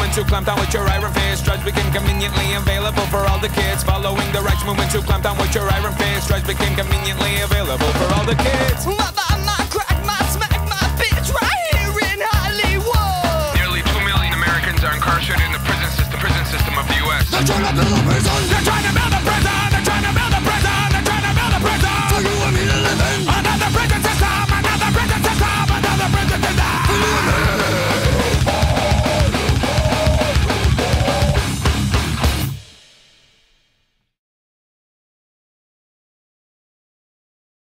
movement to clamp down with your iron fist. Drugs became conveniently available for all the kids. Following the rights movement to clamp down with your iron fist. Drugs became conveniently available for all the kids. My crack, my smack, my bitch, right here in Hollywood. Nearly 2 million Americans are incarcerated in the prison system of the U.S. They're trying to build a prison. They're trying to